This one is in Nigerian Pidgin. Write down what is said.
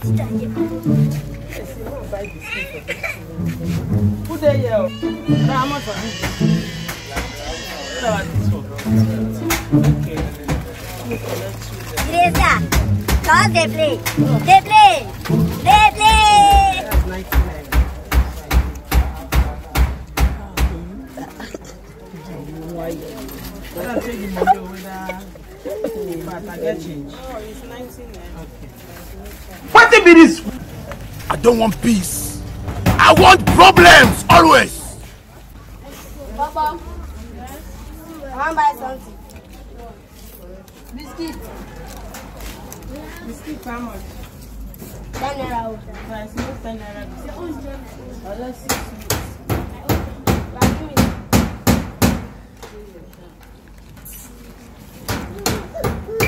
Who they yell? How much for this? Teresa, cause they play. They play. They play. That's 99. I don't take the money over there. But I get change. Oh, it's 99. Okay. What be this? I don't want peace. I want problems always. Papa, I want to buy something. Biscuit. Biscuit how much? 10 naira. Price no 10 naira. Oh, let's see. Give me.